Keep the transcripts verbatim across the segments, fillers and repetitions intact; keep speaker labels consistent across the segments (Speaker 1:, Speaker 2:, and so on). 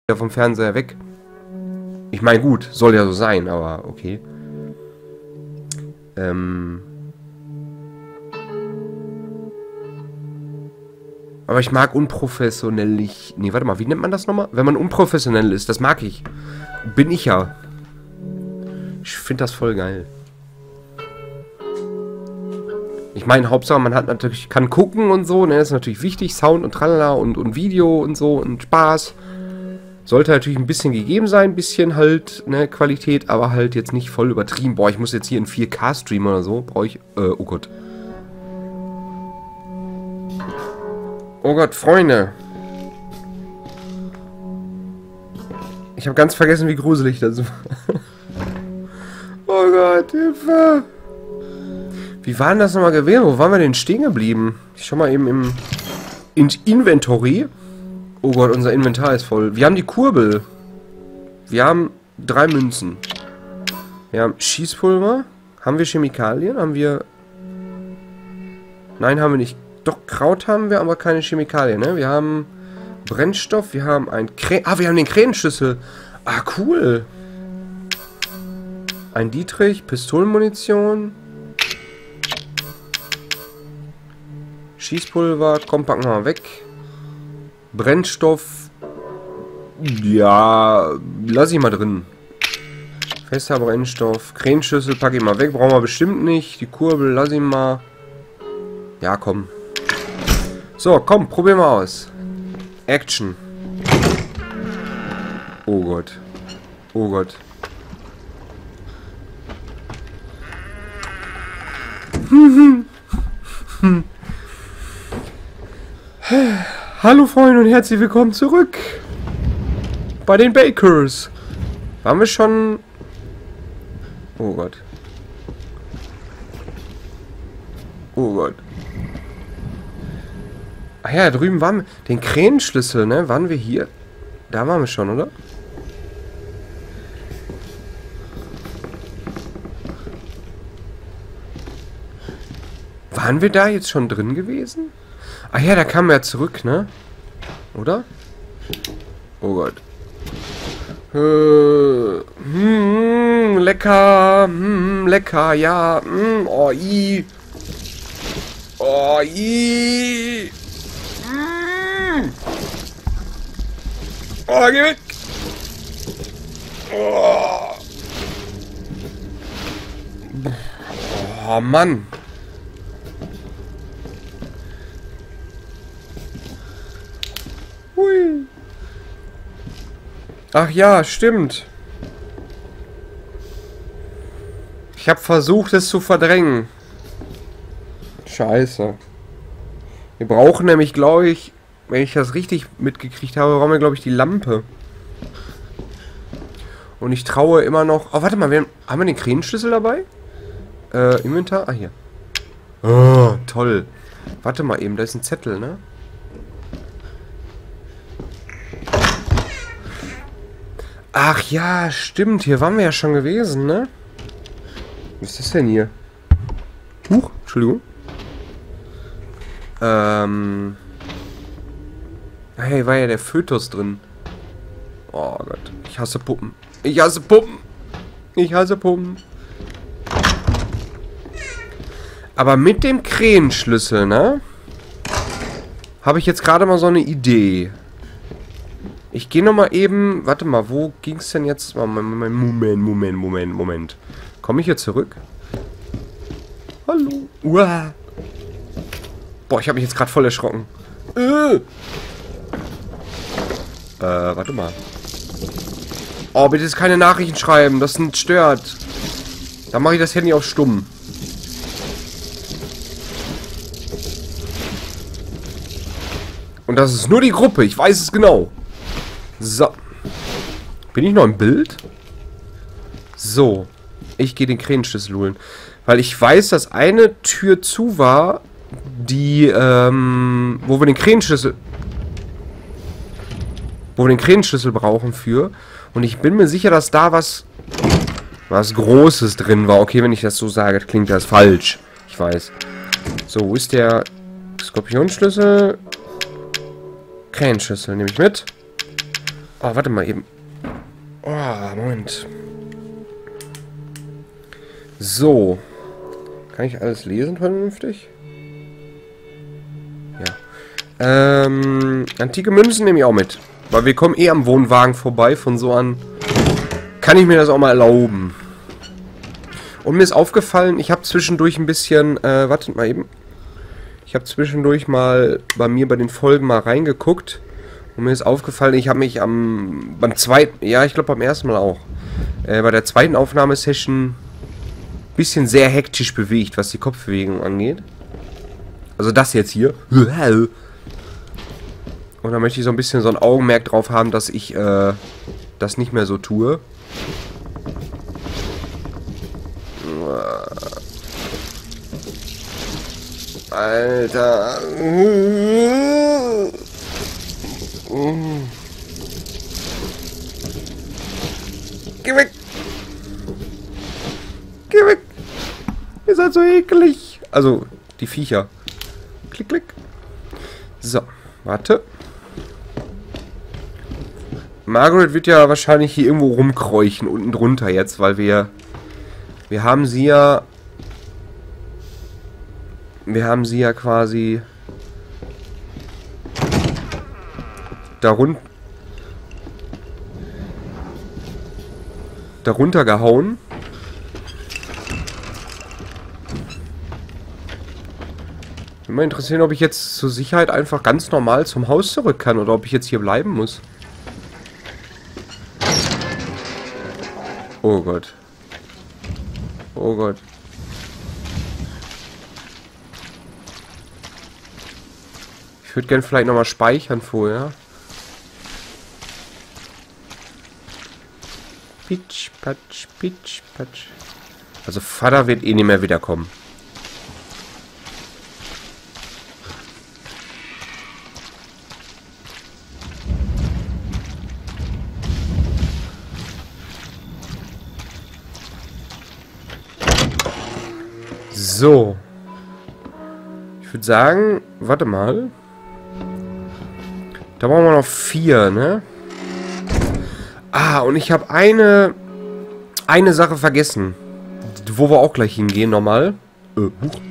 Speaker 1: vom Fernseher weg. Ich meine, gut, soll ja so sein, aber okay. Ähm... Aber ich mag unprofessionell. Nee, warte mal, wie nennt man das nochmal? Wenn man unprofessionell ist, das mag ich. Bin ich ja. Ich finde das voll geil. Ich meine, Hauptsache, man hat natürlich, kann gucken und so, ne, das ist natürlich wichtig, Sound und tralala und, und Video und so und Spaß. Sollte natürlich ein bisschen gegeben sein, ein bisschen halt, ne, Qualität, aber halt jetzt nicht voll übertrieben. Boah, ich muss jetzt hier in vier K streamen oder so, brauche ich, äh, oh Gott. Oh Gott, Freunde. Ich habe ganz vergessen, wie gruselig das war. Oh Gott, Hilfe. Wie war denn das nochmal gewesen? Wo waren wir denn stehen geblieben? Ich schau mal eben im in Inventory. Oh Gott, unser Inventar ist voll. Wir haben die Kurbel. Wir haben drei Münzen. Wir haben Schießpulver. Haben wir Chemikalien? Haben wir... Nein, haben wir nicht. Doch, Kraut haben wir, aber keine Chemikalien, ne? Wir haben Brennstoff, wir haben ein Krän... Ah, wir haben den Krähenschlüssel. Ah, cool. Ein Dietrich, Pistolenmunition. Schießpulver, komm, packen wir mal weg. Brennstoff. Ja, lass ich mal drin. Fester Brennstoff. Krähenschlüssel packe ich mal weg, brauchen wir bestimmt nicht. Die Kurbel lass ich mal. Ja, komm. So, komm, probieren wir aus. Action. Oh Gott. Oh Gott. Hallo Freunde und herzlich willkommen zurück. Bei den Bakers. Waren wir schon... Oh Gott. Oh Gott. Ach ja, drüben waren wir... Den Krähenschlüssel, ne? Waren wir hier? Da waren wir schon, oder? Waren wir da jetzt schon drin gewesen? Ach ja, da kamen wir ja zurück, ne? Oder? Oh Gott. Äh, hm, lecker. Hm, lecker, ja. Hm, oh, i. Oh, i. Mm. Oh, geh weg. Oh. Oh, Mann. Hui. Ach ja, stimmt. Ich habe versucht, es zu verdrängen. Scheiße. Wir brauchen nämlich, glaube ich, wenn ich das richtig mitgekriegt habe, brauchen wir, glaube ich, die Lampe. Und ich traue immer noch... Oh, warte mal, wir haben, haben wir den Krähenschlüssel dabei? Äh, Inventar? Ah, hier. Oh, toll. Warte mal eben, da ist ein Zettel, ne? Ach ja, stimmt. Hier waren wir ja schon gewesen, ne? Was ist das denn hier? Huch, Entschuldigung. Ähm... Hey, war ja der Fötus drin. Oh Gott, ich hasse Puppen. Ich hasse Puppen. Ich hasse Puppen. Aber mit dem Krähenschlüssel, ne? Habe ich jetzt gerade mal so eine Idee. Ich gehe nochmal eben... Warte mal, wo ging es denn jetzt? Moment, Moment, Moment, Moment, Moment. Komme ich hier zurück? Hallo? Uah. Boah, ich habe mich jetzt gerade voll erschrocken. Äh. Äh, warte mal. Oh, bitte jetzt keine Nachrichten schreiben. Das stört. Dann mache ich das Handy auf stumm. Und das ist nur die Gruppe. Ich weiß es genau. So. Bin ich noch im Bild? So. Ich gehe den Krähenschlüssel holen. Weil ich weiß, dass eine Tür zu war, die, ähm, wo wir den Krähenschlüssel... Wo wir den Krähenschlüssel brauchen für. Und ich bin mir sicher, dass da was... Was Großes drin war. Okay, wenn ich das so sage, klingt das falsch. Ich weiß. So, wo ist der Skorpionschlüssel? Krähenschlüssel nehme ich mit. Oh, warte mal eben. Oh, Moment. So. Kann ich alles lesen vernünftig? Ja. Ähm, antike Münzen nehme ich auch mit. Weil wir kommen eh am Wohnwagen vorbei. Von so an kann ich mir das auch mal erlauben. Und mir ist aufgefallen, ich habe zwischendurch ein bisschen, äh, wartet mal eben. Ich habe zwischendurch mal bei mir bei den Folgen mal reingeguckt. Und mir ist aufgefallen, ich habe mich am, beim zweiten, ja, ich glaube beim ersten Mal auch, äh, bei der zweiten Aufnahmesession ein bisschen sehr hektisch bewegt, was die Kopfbewegung angeht. Also das jetzt hier. Und da möchte ich so ein bisschen so ein Augenmerk drauf haben, dass ich äh, das nicht mehr so tue. Alter. Geh weg. Geh weg. Ihr seid so eklig. Also, die Viecher. Klick, klick. So, warte. Margaret wird ja wahrscheinlich hier irgendwo rumkräuchen, unten drunter jetzt, weil wir... Wir haben sie ja... Wir haben sie ja quasi... Darun darunter gehauen. Würde mich interessieren, ob ich jetzt zur Sicherheit einfach ganz normal zum Haus zurück kann oder ob ich jetzt hier bleiben muss. Oh Gott. Oh Gott. Ich würde gerne vielleicht nochmal speichern vorher. Pitsch, patsch, pitsch, patsch. Also Vater wird eh nicht mehr wiederkommen. So. Ich würde sagen, warte mal. Da brauchen wir noch vier, ne? Ah, und ich habe eine eine Sache vergessen. Wo wir auch gleich hingehen, nochmal. Äh, Buch.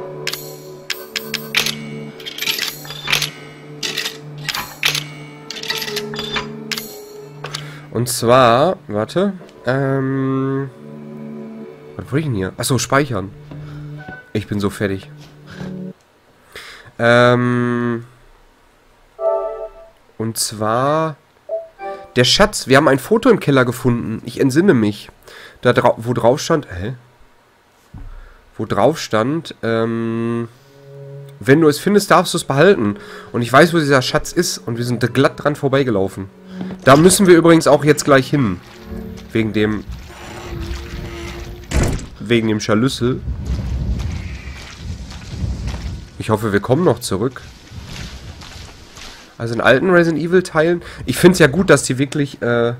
Speaker 1: Und zwar, warte. Ähm. Was wollte ich denn hier? Achso, speichern. Ich bin so fertig. Ähm. Und zwar... Der Schatz. Wir haben ein Foto im Keller gefunden. Ich entsinne mich. Da dra wo drauf stand... Hä? Wo drauf stand... Ähm... Wenn du es findest, darfst du es behalten. Und ich weiß, wo dieser Schatz ist. Und wir sind glatt dran vorbeigelaufen. Da müssen wir übrigens auch jetzt gleich hin. Wegen dem... Wegen dem Scharlüssel. Ich hoffe, wir kommen noch zurück. Also in alten Resident Evil Teilen. Ich finde es ja gut, dass die wirklich, äh,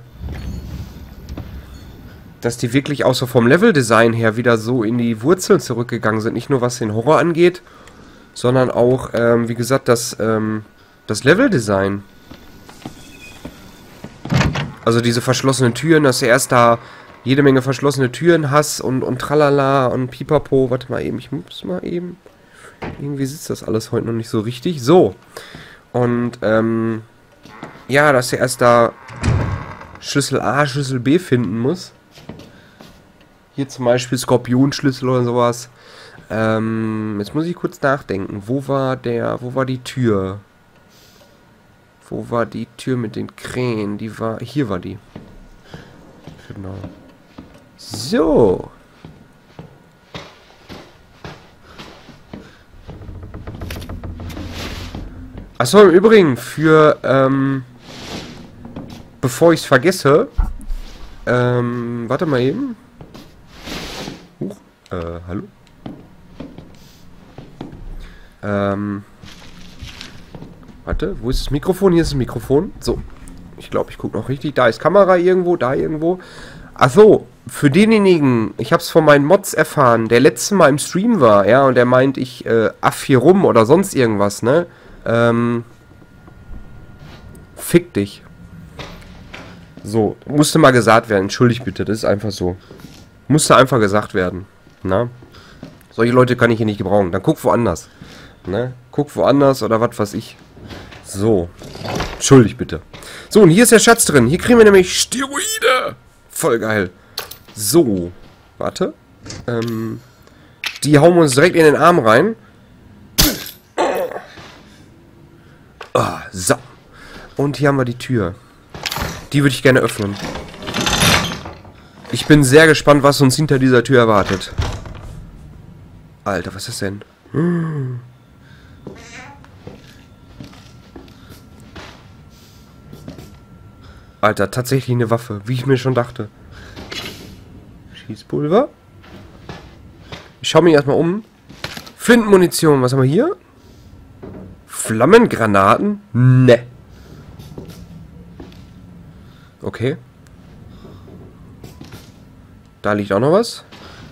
Speaker 1: dass die wirklich auch so vom Leveldesign her wieder so in die Wurzeln zurückgegangen sind. Nicht nur was den Horror angeht, sondern auch, ähm, wie gesagt, das, ähm, das Leveldesign. Also diese verschlossenen Türen, dass du erst da jede Menge verschlossene Türen hast und, und tralala und pipapo. Warte mal eben, ich muss mal eben. Irgendwie sitzt das alles heute noch nicht so richtig. So. Und, ähm, ja, dass er erst da Schlüssel A, Schlüssel B finden muss. Hier zum Beispiel Skorpionschlüssel oder sowas. Ähm, jetzt muss ich kurz nachdenken. Wo war der, wo war die Tür? Wo war die Tür mit den Krähen? Die war, hier war die. Genau. So. Achso, im Übrigen, für, ähm, bevor ich es vergesse, ähm, warte mal eben. Huch, äh, hallo? Ähm, warte, wo ist das Mikrofon? Hier ist das Mikrofon. So, ich glaube, ich gucke noch richtig. Da ist Kamera irgendwo, da irgendwo. Achso, für denjenigen, ich habe es von meinen Mods erfahren, der letztes Mal im Stream war, ja, und der meint, ich, äh, aff hier rum oder sonst irgendwas, ne? Ähm, fick dich. So, musste mal gesagt werden. Entschuldigt bitte, das ist einfach so. Musste einfach gesagt werden. Na? Solche Leute kann ich hier nicht gebrauchen. Dann guck woanders. Ne? Guck woanders oder was weiß ich. So. Entschuldigt bitte. So, und hier ist der Schatz drin. Hier kriegen wir nämlich Steroide. Voll geil. So. Warte. Ähm. Die hauen wir uns direkt in den Arm rein. Ah, so. Und hier haben wir die Tür. Die würde ich gerne öffnen. Ich bin sehr gespannt, was uns hinter dieser Tür erwartet. Alter, was ist das denn? Alter, tatsächlich eine Waffe, wie ich mir schon dachte. Schießpulver. Ich schaue mich erstmal um. Flintenmunition, was haben wir hier? Flammengranaten? Ne. Okay. Da liegt auch noch was.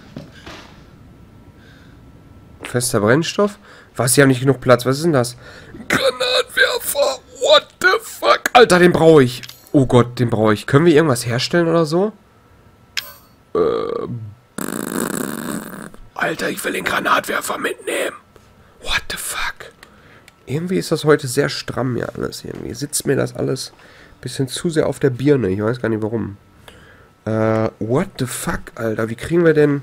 Speaker 1: Fester Brennstoff. Was, hier haben nicht genug Platz. Was ist denn das? Granatwerfer. What the fuck? Alter, den brauche ich. Oh Gott, den brauche ich. Können wir irgendwas herstellen oder so? Äh. Alter, ich will den Granatwerfer mitnehmen. What the fuck? Irgendwie ist das heute sehr stramm hier alles. Irgendwie sitzt mir das alles ein bisschen zu sehr auf der Birne. Ich weiß gar nicht warum. Äh, what the fuck, Alter? Wie kriegen wir denn...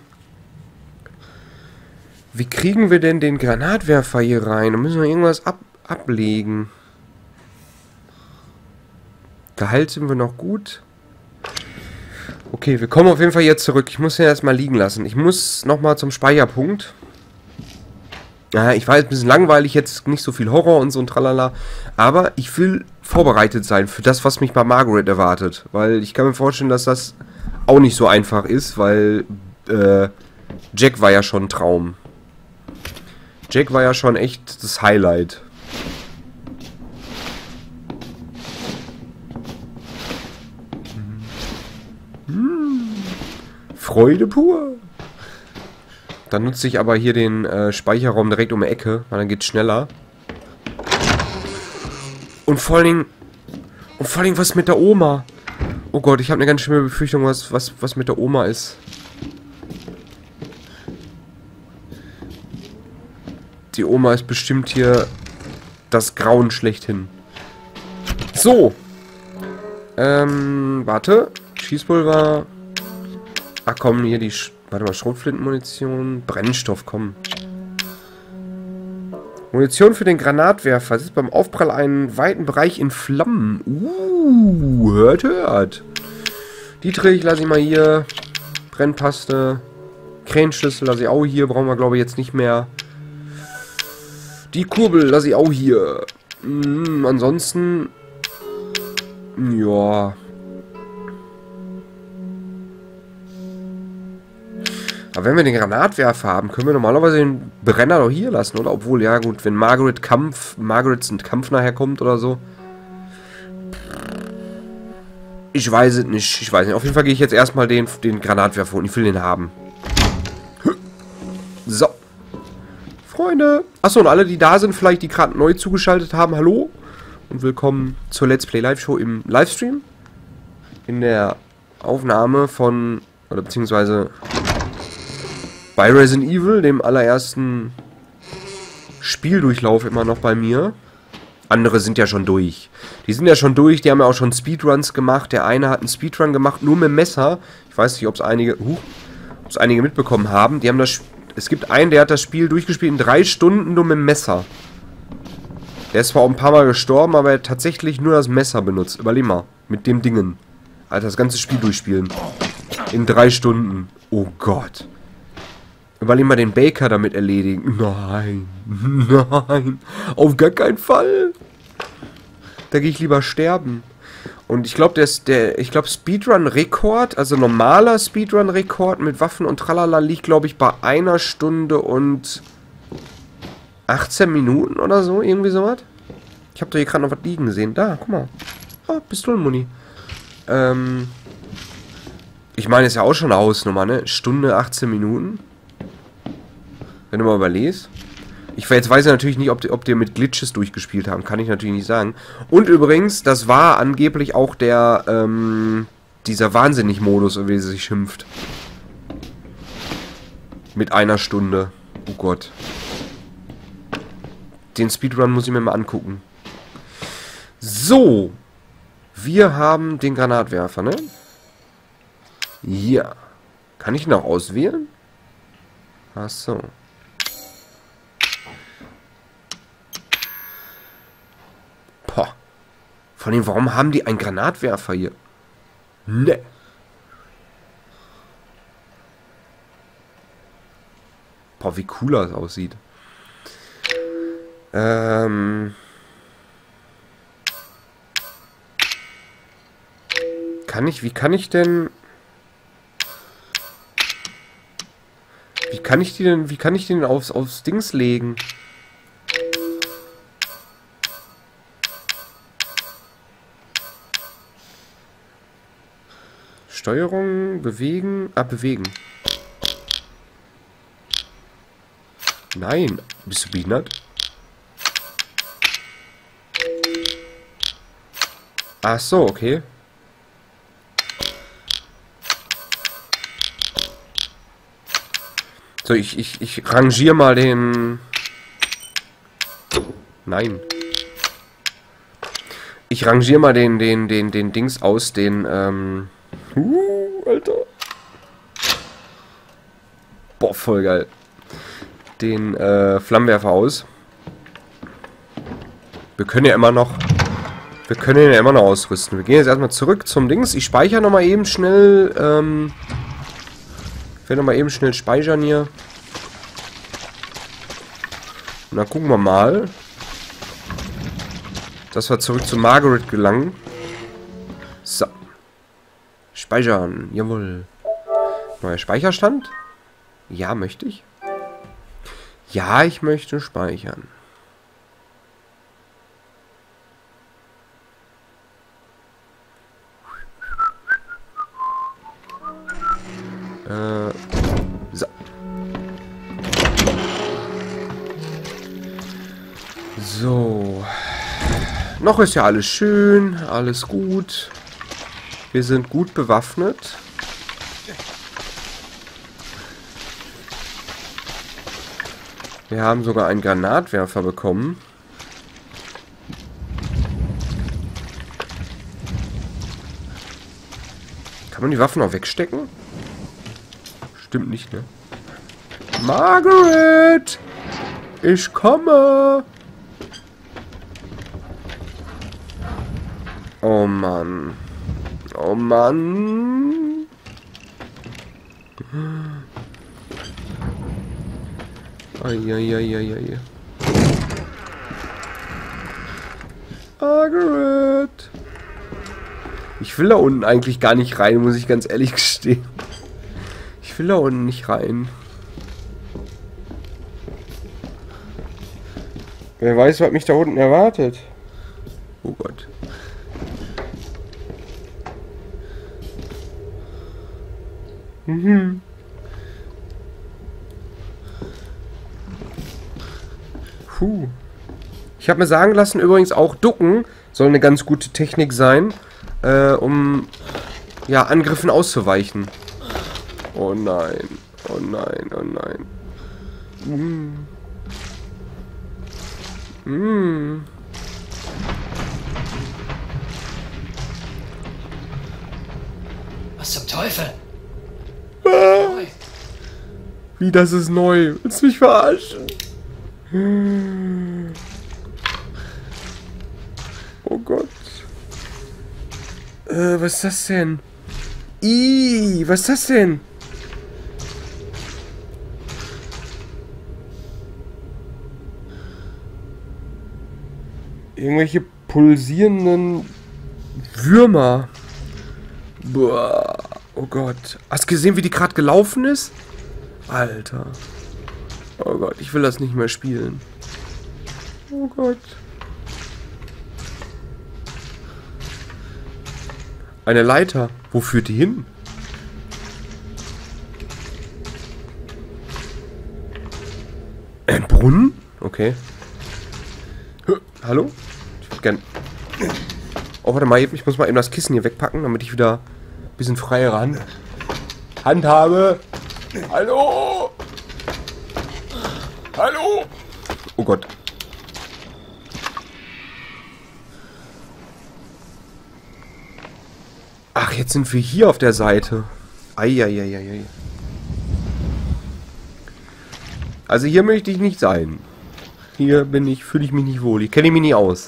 Speaker 1: Wie kriegen wir denn den Granatwerfer hier rein? Da müssen wir irgendwas ab ablegen. Gehalt sind wir noch gut. Okay, wir kommen auf jeden Fall jetzt zurück. Ich muss den erstmal liegen lassen. Ich muss nochmal zum Speicherpunkt. Ja, ich weiß, ein bisschen langweilig, jetzt nicht so viel Horror und so ein Tralala. Aber ich will vorbereitet sein für das, was mich bei Margaret erwartet. Weil ich kann mir vorstellen, dass das auch nicht so einfach ist, weil äh, Jack war ja schon ein Traum. Jack war ja schon echt das Highlight. Hm. Freude pur. Dann nutze ich aber hier den äh, Speicherraum direkt um die Ecke, weil dann geht's schneller. Und vor allen Dingen... Und vor allen Dingen, was mit der Oma? Oh Gott, ich habe eine ganz schlimme Befürchtung, was, was, was mit der Oma ist. Die Oma ist bestimmt hier das Grauen schlechthin. So. Ähm, warte. Schießpulver. Ach komm, hier die... Sch warte mal, Schrotflintenmunition. Brennstoff, komm. Munition für den Granatwerfer. Das ist beim Aufprall einen weiten Bereich in Flammen. Uh, hört, hört. Dietrich lasse ich mal hier. Brennpaste. Krähenschlüssel lasse ich auch hier. Brauchen wir, glaube ich, jetzt nicht mehr. Die Kurbel lasse ich auch hier. Hm, ansonsten... Ja... Aber wenn wir den Granatwerfer haben, können wir normalerweise den Brenner doch hier lassen, oder? Obwohl, ja gut, wenn Margaret Kampf, Margarets ein Kampf nachher kommt oder so. Ich weiß es nicht, ich weiß nicht. Auf jeden Fall gehe ich jetzt erstmal den, den Granatwerfer und ich will den haben. So. Freunde. Achso, und alle, die da sind, vielleicht die gerade neu zugeschaltet haben, hallo. Und willkommen zur Let's Play Live Show im Livestream. In der Aufnahme von, oder beziehungsweise... bei Resident Evil, dem allerersten Spieldurchlauf immer noch bei mir. Andere sind ja schon durch. Die sind ja schon durch, die haben ja auch schon Speedruns gemacht. Der eine hat einen Speedrun gemacht, nur mit dem Messer. Ich weiß nicht, ob es einige, uh, ob es einige mitbekommen haben. Die haben das, es gibt einen, der hat das Spiel durchgespielt in drei Stunden nur mit dem Messer. Der ist zwar auch ein paar Mal gestorben, aber er hat tatsächlich nur das Messer benutzt. Überleg mal, mit dem Dingen. Alter, das ganze Spiel durchspielen. In drei Stunden. Oh Gott. Überleg mal den Baker damit erledigen. Nein. Nein. Auf gar keinen Fall. Da gehe ich lieber sterben. Und ich glaube, der ist der, ich glaube, Speedrun-Rekord, also normaler Speedrun-Rekord mit Waffen und Tralala liegt, glaube ich, bei einer Stunde und achtzehn Minuten oder so, irgendwie sowas. Ich habe da hier gerade noch was liegen gesehen. Da, guck mal. Oh, Pistolenmuni. Ähm, ich meine, ist ja auch schon eine Hausnummer, ne? Stunde, achtzehn Minuten. Wenn du mal überlegst. Ich jetzt weiß ich natürlich nicht, ob die, ob die mit Glitches durchgespielt haben. Kann ich natürlich nicht sagen. Und übrigens, das war angeblich auch der, ähm, dieser Wahnsinnig-Modus, wie sie sich schimpft. Mit einer Stunde. Oh Gott. Den Speedrun muss ich mir mal angucken. So. Wir haben den Granatwerfer, ne? Ja. Kann ich ihn auch auswählen? Ach so. Boah. Von dem, warum haben die einen Granatwerfer hier? Ne. Boah, wie cool das aussieht. Ähm... Kann ich, wie kann ich denn... Wie kann ich die denn, wie kann ich den aufs, aufs Dings legen? Steuerung, bewegen, ah, bewegen. Nein, bist du behindert? Ach so, okay. So, ich, ich, ich rangiere mal den... Nein. Ich rangiere mal den, den, den, den Dings aus, den, ähm... Uh, Alter. Boah, voll geil. Den, äh, Flammenwerfer aus. Wir können ja immer noch... Wir können ihn ja immer noch ausrüsten. Wir gehen jetzt erstmal zurück zum Dings. Ich speichere nochmal eben schnell, ähm... Ich werde nochmal eben schnell speichern hier. Und dann gucken wir mal, dass wir zurück zu Margaret gelangen. So. Speichern. Jawohl. Neuer Speicherstand? Ja, möchte ich. Ja, ich möchte speichern. Äh, so. So. Noch ist ja alles schön, alles gut. Wir sind gut bewaffnet. Wir haben sogar einen Granatwerfer bekommen. Kann man die Waffen auch wegstecken? Stimmt nicht, ne? Margaret! Ich komme! Oh Mann. Oh Mann. Eieieiei. Margaret! Ich will da unten eigentlich gar nicht rein, muss ich ganz ehrlich gestehen. Ich will da unten nicht rein. Wer weiß, was mich da unten erwartet. Oh Gott. Mhm. Puh. Ich habe mir sagen lassen, übrigens auch Ducken soll eine ganz gute Technik sein, äh, um ja, Angriffen auszuweichen. Oh nein. Oh nein, oh nein. Mm. Mm.
Speaker 2: Was zum Teufel?
Speaker 1: Ah. Wie, das ist neu? Willst du mich verarschen? Oh Gott. Äh, was ist das denn? Ih, was ist das denn? Irgendwelche pulsierenden Würmer. Boah. Oh Gott. Hast du gesehen, wie die gerade gelaufen ist? Alter. Oh Gott, ich will das nicht mehr spielen. Oh Gott. Eine Leiter. Wo führt die hin? Ein Brunnen? Okay. Hallo? Ich würde gern... Oh, warte mal, ich muss mal eben das Kissen hier wegpacken, damit ich wieder ein bisschen freiere Hand, Hand habe. Hallo? Hallo? Oh Gott. Ach, jetzt sind wir hier auf der Seite. Eieieiei. Also hier möchte ich nicht sein. Hier bin ich, fühle ich mich nicht wohl. Ich kenne mich nicht aus.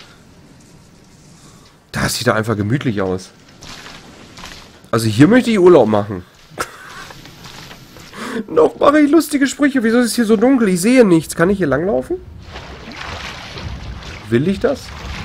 Speaker 1: Das sieht da einfach gemütlich aus. Also hier möchte ich Urlaub machen. Noch mache ich lustige Sprüche. Wieso ist es hier so dunkel? Ich sehe nichts. Kann ich hier langlaufen? Will ich das?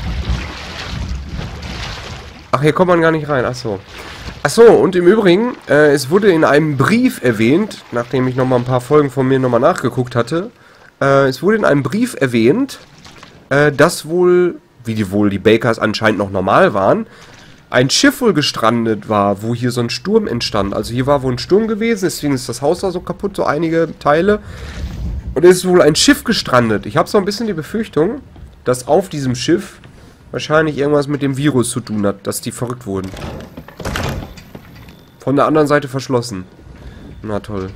Speaker 1: Ach, hier kommt man gar nicht rein. Ach so. Ach so, und im Übrigen, äh, es wurde in einem Brief erwähnt, nachdem ich nochmal ein paar Folgen von mir nochmal nachgeguckt hatte, äh, es wurde in einem Brief erwähnt, äh, dass wohl, wie die wohl die Bakers anscheinend noch normal waren, ein Schiff wohl gestrandet war, wo hier so ein Sturm entstand. Also hier war wohl ein Sturm gewesen, deswegen ist das Haus da so kaputt, so einige Teile. Und es ist wohl ein Schiff gestrandet. Ich habe so ein bisschen die Befürchtung, dass auf diesem Schiff wahrscheinlich irgendwas mit dem Virus zu tun hat, dass die verrückt wurden. Von der anderen Seite verschlossen. Na toll.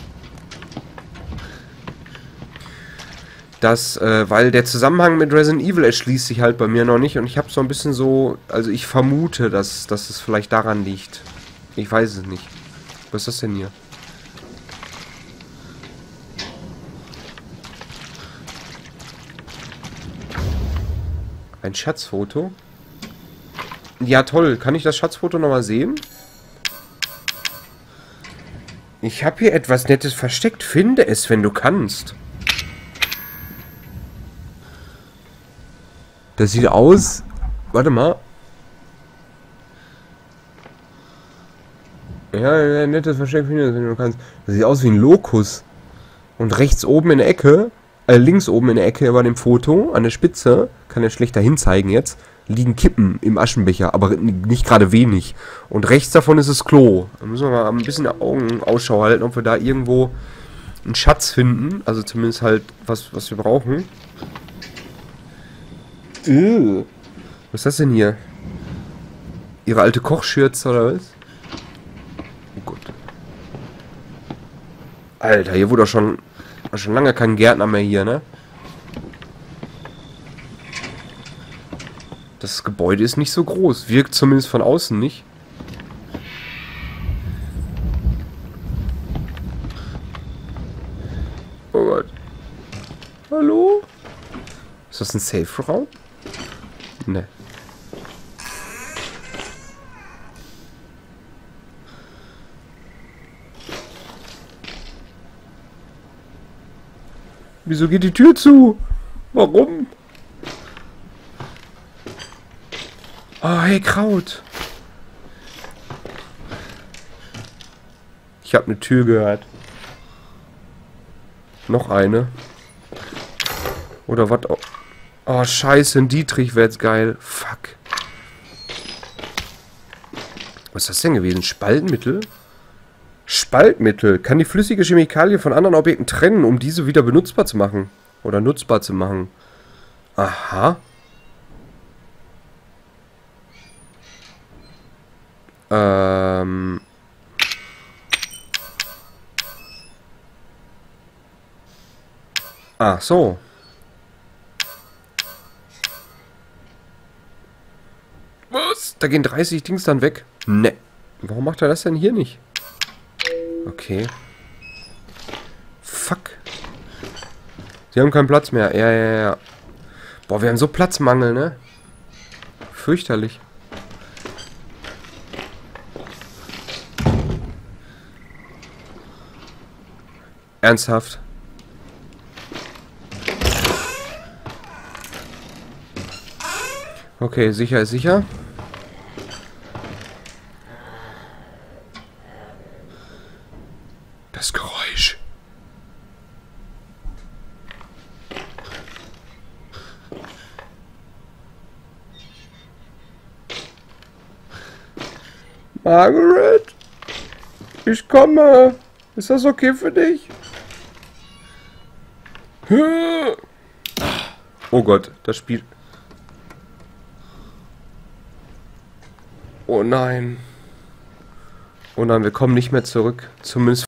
Speaker 1: Das, äh, weil der Zusammenhang mit Resident Evil erschließt sich halt bei mir noch nicht und ich habe so ein bisschen so, also ich vermute, dass, dass es vielleicht daran liegt. Ich weiß es nicht. Was ist das denn hier? Ein Schatzfoto? Ja toll, kann ich das Schatzfoto nochmal sehen? Ich habe hier etwas Nettes versteckt. Finde es, wenn du kannst. Das sieht aus... Warte mal. Ja, ja, nettes Versteck, finde es, wenn du kannst. Das sieht aus wie ein Lokus. Und rechts oben in der Ecke, äh, links oben in der Ecke bei dem Foto, an der Spitze, kann er schlecht dahin zeigen jetzt, liegen Kippen im Aschenbecher, aber nicht gerade wenig. Und rechts davon ist das Klo. Da müssen wir mal ein bisschen Augen Ausschau halten, ob wir da irgendwo einen Schatz finden. Also zumindest halt was, was wir brauchen. Ew. Was ist das denn hier? Ihre alte Kochschürze oder was? Oh Gott. Alter, hier wurde doch schon, schon lange kein Gärtner mehr hier, ne? Das Gebäude ist nicht so groß. Wirkt zumindest von außen nicht. Oh Gott. Hallo? Ist das ein Safe-Raum? Ne. Wieso geht die Tür zu? Warum? Oh, hey, Kraut. Ich habe eine Tür gehört. Noch eine. Oder was? Oh, scheiße, ein Dietrich wäre jetzt geil. Fuck. Was ist das denn gewesen? Spaltmittel? Spaltmittel. Kann die flüssige Chemikalie von anderen Objekten trennen, um diese wieder benutzbar zu machen. Oder nutzbar zu machen. Aha. Ähm... Ach so. Was? Da gehen dreißig Dings dann weg? Ne. Warum macht er das denn hier nicht? Okay. Fuck. Sie haben keinen Platz mehr. Ja, ja, ja. Boah, wir haben so Platzmangel, ne? Fürchterlich. Ernsthaft? Okay, sicher ist sicher. Das Geräusch. Margaret? Ich komme. Ist das okay für dich? Oh Gott, das Spiel... Oh nein. Oh nein, wir kommen nicht mehr zurück. Zumindest